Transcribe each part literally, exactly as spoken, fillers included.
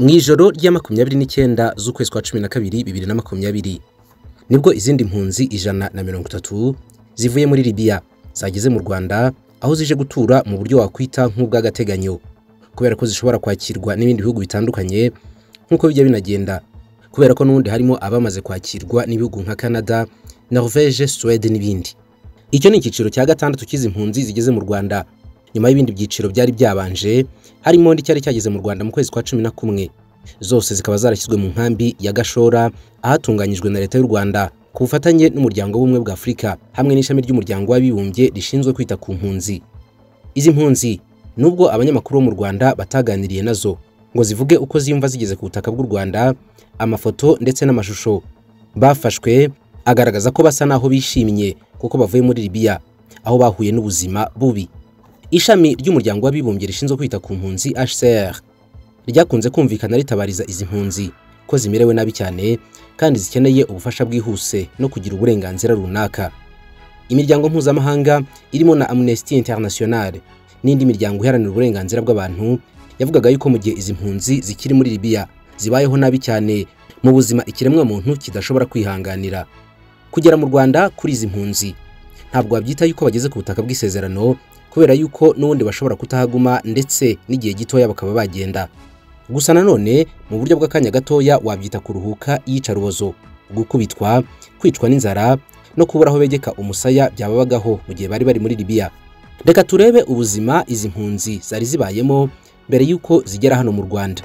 Mwijoro rya makumyabiri n'icyenda z'ukwezi kwa cumi na kabiri bibiri na makumyabiri nibwo izindi mpunzi ijana na mirongo itatu zivuye muri Libye zageze mu Rwanda, aho zije gutura mu buryo wakwita nk'ubw'agateganyo kubera ko zishobora kwakirwa n'ibindi bihugu bitandukanye nk'uko bijya binagenda, kubera ko n'undi harimo abamaze kwakirwa n'ibihugu nka Canada, Norvège, Suède n'ibindi. Icyo ni ikiciro cya gatandatu cy'izi mpunzi zigeze mu Rwanda, nyuma y'ibindi byiciro byari byabanje harimo ndi cyari cyageze mu Rwanda mu kwezi kwa cumi na kumwe. Zose zikaba zarashyizwe mu nkambi ya Gashora ahatunganyijwe na leta y'u Rwanda ku bufatanye n'umuryango w'ubumwe bwa Afurika hamwe n'ishami ry'umuryango w'abibumbye rishinzwe kwita ku mpunzi. Izi mpunzi nubwo abanyamakuru bo mu Rwanda bataganiriye nazo ngo zivuge uko ziyumva zigeze ku butaka bw'u Rwanda, amafoto ndetse n'amashusho bafashwe agaragaza ko basa naho bishimye kuko bavuye muri Libye aho bahuye n'ubuzima bubi. Ishami ry'umuryango w'abibumbye rishinzwe kwita ku mpunzi H C R ryakunze kumvikana ritabariza izi mpunzi ko zimerewe nabi cyane kandi zikeneye ubufasha bwihuse no kugira uburenganzira runaka. Imiryango mpuzamahanga irimo na Amnesty International n'indi miryango iharanira uburenganzira bw'abantu yavugaga yuko mu gihe izi mpunzi zikiri muri Libye zibayeho nabi cyane mu buzima ikiremwa muntu kidashobora kwihanganira. Kugera mu Rwanda kuri izi mpunzi ntabwo wabyita yuko bageze ku butaka bw'isezerano, kubera yuko n'ubundi bashobora kutahaguma ndetse n'igihe gitoya bakaba bagenda. Gusa nanone mu buryo bw'akanya gatoya wabyita kuruhuka, iyicarubozo, gukubitwa, kwicwa n'inzara no kubura aho begeka umusaya byababagaho mu gihe bari bari muri Libye. Reka turebe ubuzima izi mpunzi zari zibayemo mbere yuko zigera hano mu Rwanda.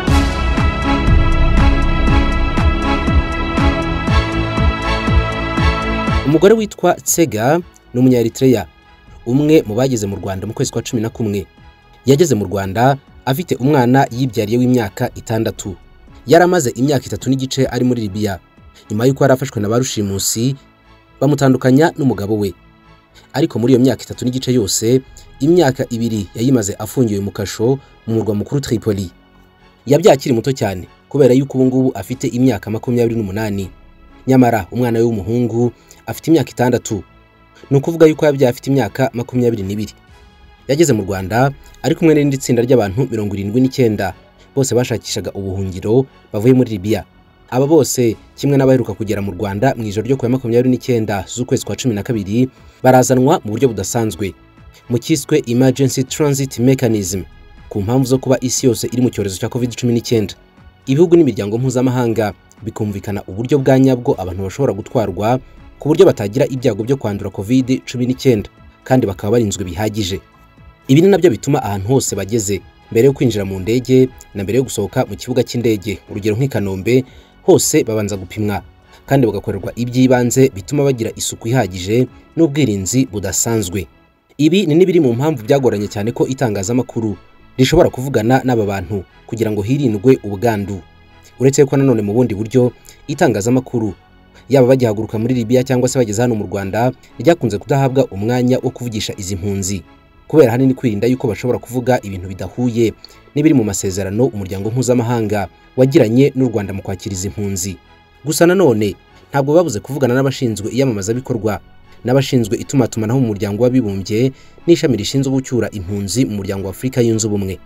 Umugore witwa Tsega ni umunya-Eritrea, umwe mu bageze mu Rwanda mu kwezi kwa cumi na kumwe. Yageze mu Rwanda afite umwana yibyariye w'imyaka itandatu. Yaramaze imyaka itatu n'igice ari muri Libye nyuma yuko yarafashwe na barushimusi bamutandukanya n'umugabo we. Ariko muri iyo myaka itatu n'igice yose, imyaka ibiri yayimaze afungiwe mu kasho mu murwa mukuru Tripoli. Yabyakiri muto cyane kubera yuko ubu ngubu afite imyaka makumyabiri n'umunani. Nyamara umwana we w'umuhungu afite imyaka itandatu. Ni ukuvuga yuko yabyaye afite imyaka makumyabiri n'ibiri. Yageze mu Rwanda ari kumwe n'indi tsinda ry'abantu mirongo irindwi n'icyenda bose bashakishaga ubuhungiro bavuye muri Libye. Aba bose kimwe n'abaheruka kugera mu Rwanda mu ijoro ryo ku makumyabiri n'icyenda z'ukwezi kwa cumi na kabiri barazanwa mu buryo budasanzwe mu cyiswe Emergency Transit Mechanism ku mpamvu zo kuba isi yose iri mu cyorezo cya covid cumi n'icyenda. Ibihugu n'imiryango mpuzamahanga bikumvikana uburyo bwa nyabwo abantu bashobora gutwarwa ku buryo batagira ibyago byo kwandura covid cumi n'icyenda kandi bakaba barinzwe bihagije. Ibi ni nabyo bituma ahantu hose bageze mbere yo kwinjira mu ndege na mbere yo gusohoka mu kibuga cy'indege, urugero nk'i Kanombe, hose babanza gupimwa kandi bagakorerwa iby'ibanze bituma bagira isuku ihagije n'ubwirinzi budasanzwe. Ibi ni nibiri mu mpamvu byagoranye cyane ko itangazamakuru rishobora kuvugana n'aba bantu kugira ngo hirindwe ubwandu. Uretse ko nanone mu bundi buryo itangazamakuru yaba bagihaguruka muri Libye cyangwa se bageze hano mu Rwanda ryakunze kudahabwa umwanya wo kuvugisha izi mpunzi kubera hanini kwirinda yuko bashobora kuvuga ibintu bidahuye n'ibiri mu masezerano umuryango mpuzamahanga wagiranye n'u Rwanda mu kwakira izi mpunzi. Gusa nanone ntabwo babuze kuvugana n'abashinzwe iyamamazabikorwa n'abashinzwe itumatumanaho mu muryango w'abibumbye n'ishami rishinzwe gucyura impunzi mu muryango wa Afurika yunze ubumwe.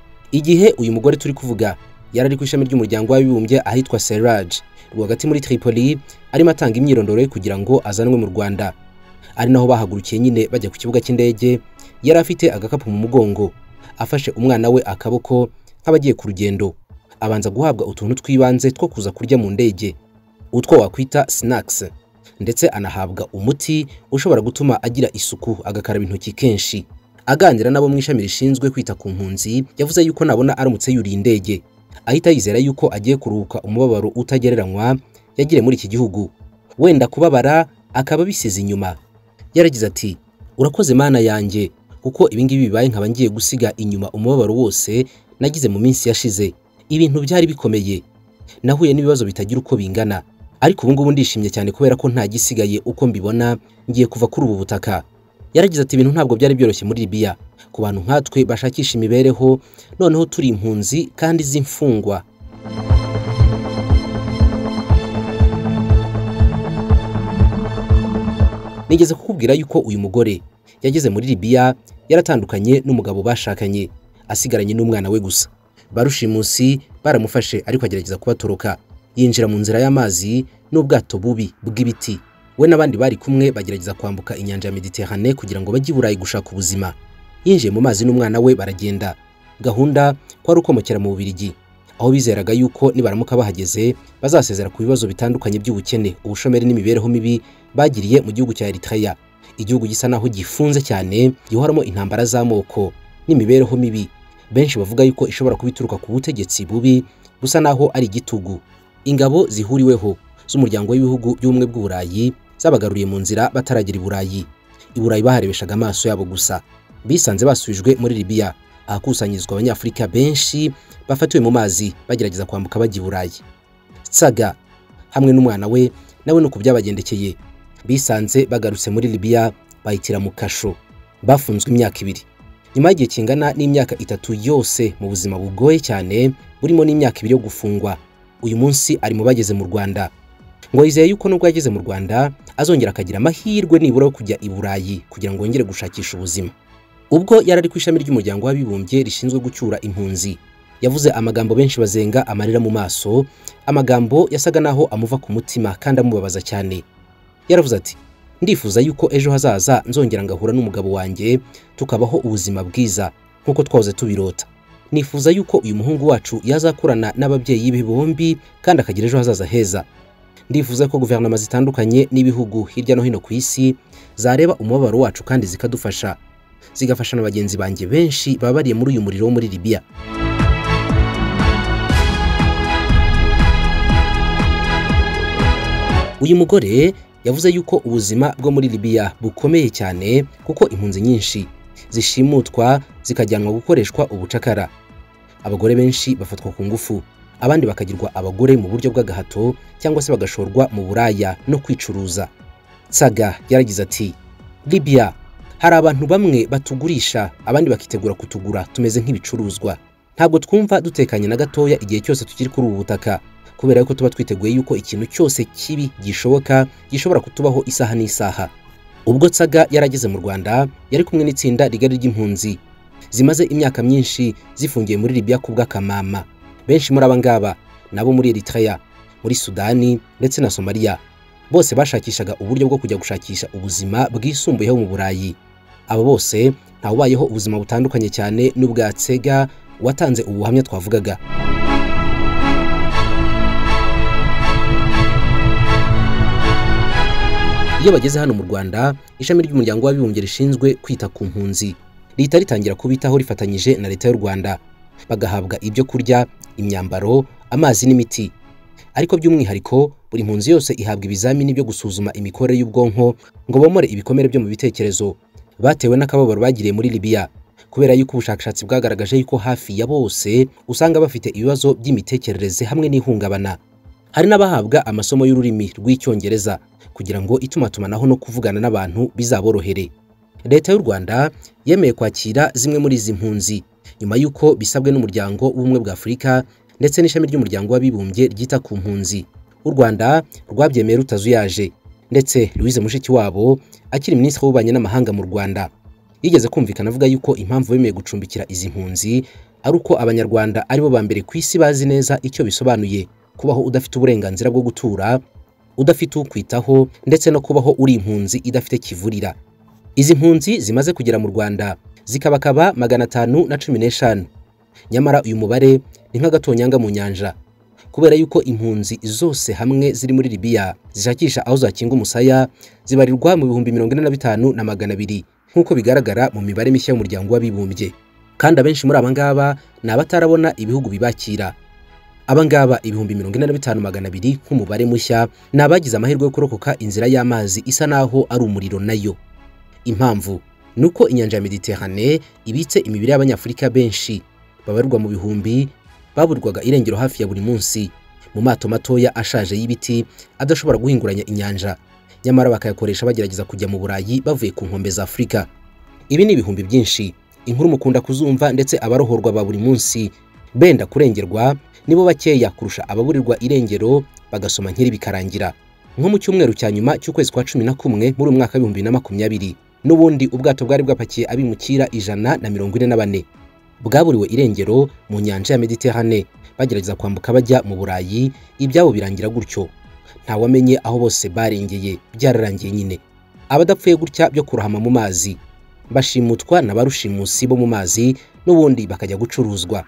Igihe uyu mugore turi kuvuga yarari ku ishami ry'umuryango w'abibumbye ahitwa Seraj rwagati muri Tripoli arimo atanga imyirondoro ye kugira ngo azanwe mu Rwanda. Ari naho bahagurukiye nyine bajya ku kibuga cy'indege. Yari afite agakapu mu mugongo, afashe umwana we akaboko nk'abagiye ku rugendo. Abanza guhabwa utuntu twibanze two kuza kurya mu ndege, utwo wakwita snacks, ndetse anahabwa umuti ushobora gutuma agira isuku agakaraba intoki kenshi. Aganira nabo mu ishami rishinzwe kwita ku mpunzi yavuze yuko nabona aramutse yuriye indege ahita yizera yuko agiye kuruhuka umubabaro utagereranywa yagire muri iki gihugu, wenda kubabara akaba bisize inyuma. Yaragize ati, urakoze mana yanjye kuko ibingibi bibaye nkaba ngiye gusiga inyuma umubabaro wose nagize mu minsi yashize. Ibintu byari bikomeye, nahuye n'ibibazo bitagira uko bingana, ariko ubu ngubu ndishimye cyane kubera ko nta gisigaye uko mbibona ngiye kuva kuri ubu butaka. Yaragize ati, ibintu ntabwo byari byoroshye muri Libye ku bantu nkatwe bashakisha imibereho, noneho turi impunzi kandi z'imfungwa. Nigeze kukubwira yuko uyu mugore yageze muri Libye yaratandukanye n'umugabo bashakanye asigaranye n'umwana we gusa. barushimusi baramufashe ariko agerageza kubatoroka, yinjira mu nzira y'amazi n'ubwato bubi bw'ibiti. We n'abandi bari kumwe bagerageza kwambuka inyanja ya Mediterane kugira ngo bajye i Burayi gushaka ubuzima. Yinjiye mu mazi n'umwana we baragenda. Gahunda kwari ukomokera mu Bubiligi, aho bizeraga yuko nibaramuka bahageze bazasezera ku bibazo bitandukanye by'ubukene, ubushomeri n'imibereho mibi bagiriye mu gihugu cya Eritrea, igihugu gisa naho gifunze cyane, gihoramo intambara z'amoko n'imibereho mibi. Benshi bavuga yuko ishobora kubituruka ku butegetsi bubi busa naho ari igitugu. Ingabo zihuriweho z'umuryango w'ibihugu by'ubumwe bw'Uburayi zabagaruriye mu nzira bataragera i Burayi. I Burayi baharebeshaga amaso yabo gusa. Bisanze basubijwe muri Libya, ahakusanyirizwa abanyafurika benshi bafatiwe mu mazi bagerageza kwambuka bajya i Burayi. Tsaga hamwe n'umwana we nawe no kubyabagendekeye, bisanze bagarutse muri Libya bahitira mu kasho, bafunzwe imyaka ibiri. Nyuma y'igihe kingana n'imyaka itatu yose mu buzima bugoye cyane, burimo n'imyaka ibiri yo gufungwa, uyu munsi ari mu bageze mu Rwanda. Ngo yizeye yuko nubwo yageze mu Rwanda azongera akagira amahirwe nibura yo kujya i Burayi kugira ngo yongere gushakisha ubuzima. Ubwo yarari ku ishami ry'umuryango w'abibumbye rishinzwe gucyura impunzi, yavuze amagambo benshi bazenga amarira mu maso, amagambo yasaga naho amuva ku mutima kandi amubabaza cyane. Yaravuze ati, ndifuza yuko ejo hazaza nzongera ngahura n'umugabo wanjye tukabaho ubuzima bwiza nkuko twahoze tubirota. Nifuza yuko uyu muhungu wacu yazakurana n'ababyeyi be bombi kandi akagira ejo hazaza heza. Ndifuza ko guverinoma zitandukanye n'ibihugu hirya no hino ku isi zareba umubabaro wacu kandi zikadufasha, zigafasha n'abagenzi banjye benshi babariye muri uyu muriro wo muri Libya. Uyu mugore yavuze yuko ubuzima bwo muri Libya bukomeye cyane kuko impunzi nyinshi zishimutwa zikajyanwa gukoreshwa ubucakara. Abagore benshi bafatwa ku ngufu, abandi bakagirwa abagore mu buryo bw'agahato cyangwa se bagashorwa mu buraya no kwicuruza. Tsaga yaragize ati, Libya hari abantu bamwe batugurisha, abandi bakitegura kutugura, tumeze nk'ibicuruzwa. Ntabwo twumva dutekanye na gatoya igihe cyose tukiri kuri ubu butaka, kubera yuko tuba twiteguye yuko ikintu cyose kibi gishoboka gishobora kutubaho isaha n'isaha. Ubwo Tsaga yarageze mu Rwanda, yari kumwe n'itsinda rigari ry'impunzi zimaze imyaka myinshi zifungiye muri Libya ku bw'akamama. Benshi muri abangaba nabo muri Eritrea, muri Sudani ndetse na Somalia, bose bashakishaga uburyo bwo kujya gushakisha ubuzima bwisumbuyeho mu Burayi. Abo bose ntawubayeho ubuzima butandukanye cyane n'ubwa Tsaga watanze ubuhamya twavugaga. Iyo bageze hano mu Rwanda, ishami ry'umuryango w'abibumbye rishinzwe kwita ku mpunzi rihita ritangira kubitaho rifatanyije na leta y'u Rwanda, bagahabwa ibyo kurya, imyambaro, amazi n'imiti. Ariko by'umwihariko buri mpunzi yose ihabwa ibizamini byo gusuzuma imikorere y'ubwonko ngo bomore ibikomere byo mu bitekerezo batewe n'akababaro bagiriye muri Libya, kubera yuko ubushakashatsi bwagaragaje yuko hafi ya bose usanga bafite ibibazo by'imitekerereze hamwe n'ihungabana. Hari n'abahabwa amasomo y'ururimi rw'icyongereza kugira ngo itumatumanaho no kuvugana n'abantu bizaborohere. Leta y'u Rwanda yemeye kwakira zimwe muri izi mpunzi nyuma yuko bisabwe n'umuryango w'ubumwe bwa Afurika ndetse n'ishami ry'umuryango w'abibumbye ryita ku mpunzi. U Rwanda rwabyemeye rutazuyaje, ndetse Louise Mushikiwabo akiri minisitiri w'ububanyi n'amahanga mu Rwanda yigeze kumvikana avuga yuko impamvu bemeye gucumbikira izi mpunzi ari uko abanyarwanda aribo ba mbere ku isi bazi neza icyo bisobanuye kubaho udafite uburenganzira bwo gutura, udafite ukwitaho, ndetse no kubaho uri impunzi idafite kivurira. Izi mpunzi zimaze kugera mu Rwanda zikabakaba magana atanu na cumi n'eshanu, nyamara uyu mubare ni nk'agatonyanga mu nyanja, kubera yuko impunzi zose hamwe ziri muri Libya zishakisha aho zakinga umusaya zibarirwa mu bihumbi mirongo ine na bitanu na magana abiri nk'uko bigaragara mu mibare mishya y'umuryango w'abibumbye. Kandi abenshi muri abangaba ni abatarabona ibihugu bibakira. Abangaba ibihumbi mirongo ine na bitanu magana abiri nk'umubare mushya ni abagize amahirwe yo kurokoka inzira y'amazi isa naho ari umuriro nayo. Impamvu nuko inyanja ya Mediterane ibitse imibiri y'abanyafurika benshi babarirwa mu bihumbi baburirwaga irengero hafi ya buri munsi mu mato matoya ashaje y'ibiti adashobora guhinguranya inyanja, nyamara bakayakoresha bagerageza kujya mu Burayi bavuye ku nkombe za Afurika. Ibi ni ibihumbi byinshi, inkuru mukunda kuzumva, ndetse abarohorwa ba buri munsi benda kurengerwa nibo bakeya kurusha ababurirwa irengero bagasoma nkiri bikarangira. Nko mu cyumweru cya nyuma cy'ukwezi kwa cumi na kumwe muri umwaka w'ibihumbi na makumyabiri, n'ubundi ubwato bwari bwapakiye abimukira ijana na mirongo ine na bane. bwaburiwe irengero mu nyanja ya Mediterane bagerageza kwambuka bajya mu Burayi, ibyabo birangira gutyo. Nta wamenye aho bose barengeye, byararangiye nyine. Abadapfuye gutya byo kurohama mu mazi bashimutwa na barushimusi bo mu mazi n'ubundi bakajya gucuruzwa.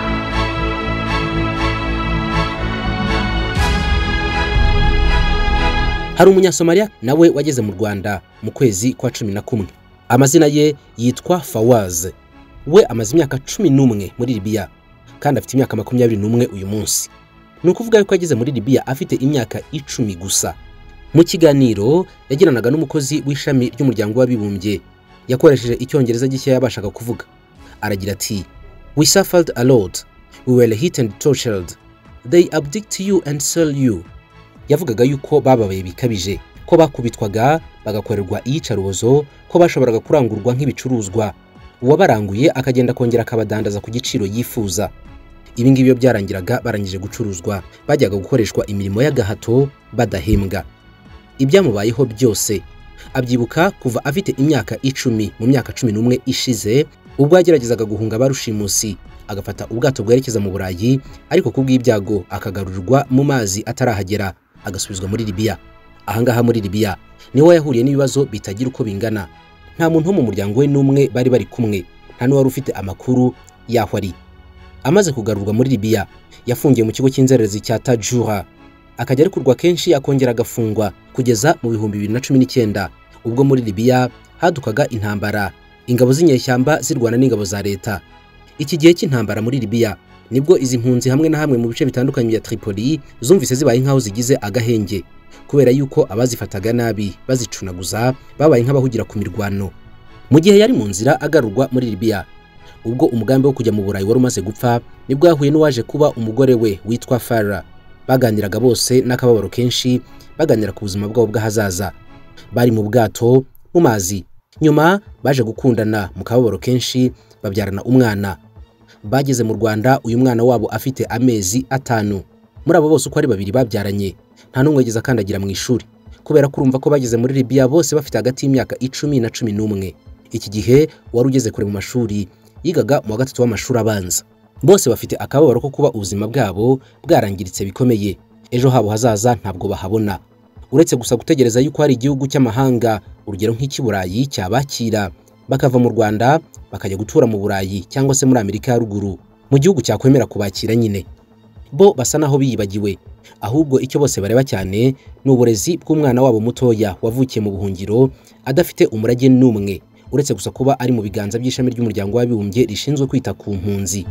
Hari umunyasomalia nawe wageze mu Rwanda mu kwezi kwa cumi na kumwe. Amazina ye yitwa Fawaz. We amaze imyaka cumi n'umwe muri Libya kandi afite imyaka makumyabiri n'umwe uyu munsi. Ni ukuvuga yuko yageze muri Libya afite imyaka icumi gusa. Mu kiganiro yagiranaga n'umukozi w'ishami ry'umuryango w'abibumbye yakoresheje icyongereza gishya yabashaga kuvuga. Aragira ati, "We suffered a lot. We were hit and tortured. They abdict you and sell you." Yavugaga yuko bababaye bikabije, ko bakubitwaga bagakorerwa iyicarubozo, ko bashoboraga kurangurwa nk'ibicuruzwa, uwabaranguye akagenda kongera akabadandaza ku giciro yifuza. Ibi ngibi byarangiraga barangije gucuruzwa, bajyaga gukoreshwa imirimo y'agahato badahembwa. Ibyamubayeho byose abyibuka kuva afite imyaka icumi mu myaka cumi n'umwe ishize, ubwo yageragezaga guhunga barushimusi agafata ubwato bwerekeza mu Burayi, ariko kubw'ibyago akagarurirwa mu mazi atarahagera agasubizwa muri Libya. Ahangaha muri Libya niho yahuriye n'ibibazo bitagira uko bingana. Nta muntu wo mu muryango we n'umwe bari bari kumwe, nta n'uwari ufite amakuru yaho ari. Amaze kugarurwa muri Libya yafungiye mu kigo cy'inzererezi cya Tajura, akajya arikurwa kenshi akongera agafungwa kugeza mu bihumbi bibiri na cumi n'icyenda, ubwo muri Libya hadukaga intambara, ingabo z'inyeshyamba zirwana n'ingabo za leta. Iki gihe cy'intambara muri Libya nibwo izi mpunzi hamwe na hamwe mu bice bitandukanye bya Tripoli zumvise zibaye nkaho zigize agahenge, kubera yuko abazifataga nabi bazicunaguza babaye nk'abahugira ku mirwano. Mu gihe yari mu nzira agarurwa muri Libya, ubwo umugambi wo kujya mu Burayi wari umaze gupfa, nibwo yahuye n'uwaje kuba umugore we witwa Farah. Baganiraga bose n'akababaro kenshi, baganira ku buzima bwabo bw'ahazaza. Bari mu bwato mu mazi, nyuma baje gukundana mu kababaro kenshi, babyarana umwana. Bageze mu Rwanda uyu mwana wabo afite amezi atanu. Muri abo bose uko ari babiri babyaranye, nta n'umwe yageze akandagira mu ishuri, kubera ko urumva ko bageze muri Libya bose bafite hagati y'imyaka icumi na cumi n'umwe. Iki gihe wari ugeze kure mu mashuri, yigaga mu wa gatatu w'amashuri abanza. Bose bafite akababaro ko kuba ubuzima bwabo bwarangiritse bikomeye, ejo habo hazaza ntabwo bahabona, uretse gusa gutegereza yuko hari igihugu cy'amahanga, urugero nk'iki Burayi, cyabakira bakava mu Rwanda bakajya gutura mu Burayi cyangwa se muri Amerika ya ruguru, mu gihugu cyakwemera kubakira nyine. Bo basa naho biyibagiwe, ahubwo icyo bose bareba cyane ni uburezi bw'umwana wabo mutoya wavukiye mu buhungiro adafite umurage n'umwe, uretse gusa kuba ari mu biganza by'ishami ry'umuryango w'abibumbye rishinzwe kwita ku mpunzi.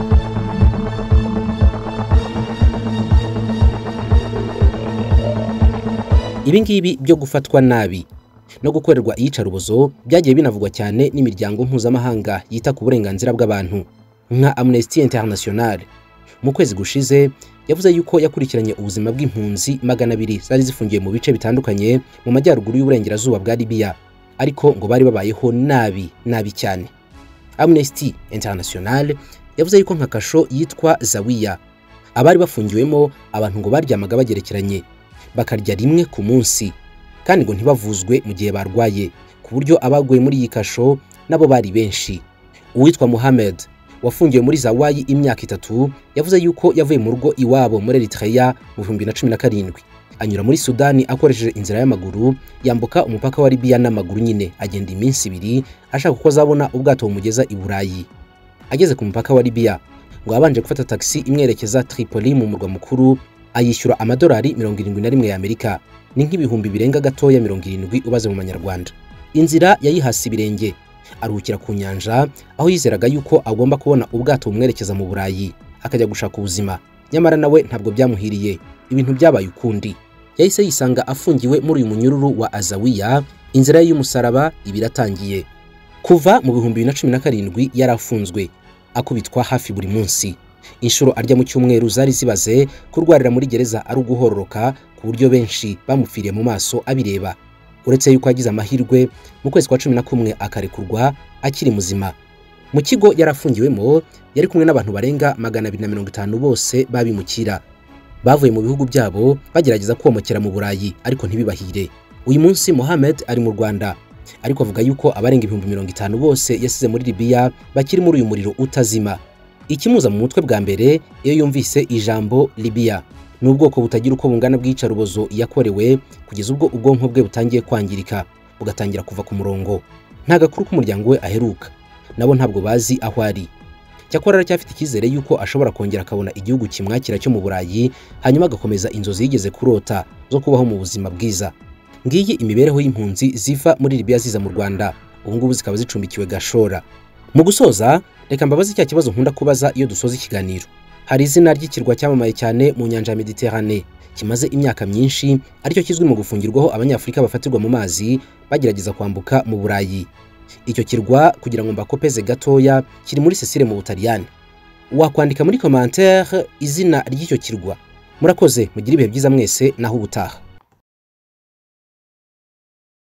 Ibi ngibi byo gufatwa nabi no gukorerwa iyicarubozo byagiye binavugwa cyane n'imiryango mpuzamahanga yita ku burenganzira bw'abantu nka Amnesty International. Mu kwezi gushize yavuze yuko yakurikiranye ubuzima bw'impunzi magana abiri zari zifungiye mu bice bitandukanye mu majyaruguru y'uburengerazuba bwa Libya, ariko ngo bari babayeho nabi nabi cyane. Amnesty International yavuze yuko nka kasho yitwa Zawiya abari bafungiwemo abantu ngo baryamaga bagerekeranye, bakarya rimwe ku munsi, kandi ngo ntibavuzwe mu gihe barwaye, ku buryo abaguye muri iyi kasho nabo bari benshi. Uwitwa Mohamed wafungiwe muri Zawayi imyaka itatu yavuze yuko yavuye mu rugo iwabo muri Eritrea mu bihumbi na cumi na karindwi, anyura muri Sudani akoresheje inzira y'amaguru, yambuka umupaka wa Libya n'amaguru nyine, agenda iminsi ibiri ashaka uko azabona ubwato bumugeza i Burayi. Ageze ku mupaka wa Libya ngo abanje gufata taxi imwerekeza Tripoli mu murwa mukuru, ayishyura amadolari mirongo irindwi na rimwe y'Amerika, ni nk'ibihumbi birenga gatoya mirongo irindwi ubaze mu manyarwanda. Inzira yayihasi ibirenge, aruhukira ku nyanja aho yizeraga yuko agomba kubona ubwato bumwerekeza mu Burayi akajya gushaka ubuzima. Nyamara nawe ntabwo byamuhiriye, ibintu byabaye ukundi. Yahise yisanga afungiwe muri uyu munyururu wa Azawiya. Inzira ye y'umusaraba ibiratangiye. Kuva mu bihumbi bibiri na cumi na karindwi yarafunzwe, akubitwa hafi buri munsi. Inshuro arya mu cyumweru zari zibaze, kurwarira muri gereza ari uguhororoka, ku buryo benshi bamupfiriye mu maso abireba. Uretse yuko yagize amahirwe mu kwezi kwa cumi na kumwe akarekurwa akiri muzima. Mu kigo yarafungiwemo yari kumwe n'abantu barenga magana abiri na mirongo itanu bose babimukira, bavuye mu bihugu byabo bagerageza komokera mu Burayi ariko ntibibahire. Uyu munsi Mohamed ari mu Rwanda ariko avuga yuko abarenga ibihumbi mirongo itanu bose yasize muri Libya bakiri muri uyu muriro utazima. Ikimuza mu mutwe bwa mbere iyo yumvise ijambo Libya ni ubwoko butagira uko bungana bw'iyicarubozo yakorewe kugeza ubwo ubwonko bwe butangiye kwangirika bugatangira kuva ku murongo. Nta gakuru k'umuryango we aheruka, nabo ntabwo bazi aho ari. Cyakora aracyafite icyizere yuko ashobora kongera akabona igihugu kimwakira cyo mu Burayi, hanyuma agakomeza inzozi yigeze kurota zo kubaho mu buzima bwiza. Ngiyi imibereho y'impunzi ziva muri Libya ziza mu Rwanda, ubu ngubu zikaba zicumbikiwe Gashora. Mu gusoza, reka mbabaze cya kibazo nkunda kubaza iyo dusoza ikiganiro. Hari izina ry'ikirwa cyamamaye cyane mu nyanja ya Mediterane, kimaze imyaka myinshi, aricyo kizwi mu gufungirwaho Abanyafurika bafatirwa mu mazi bagerageza kwambuka mu Burayi. Icyo kirwa kugira ngo mbakopeze gatoya kiri muri Sicile mu Butaliyani. Wakwandika muri commentaire izina ry'icyo kirwa. Murakoze, mugira ibihe byiza mwese naho ubutaha.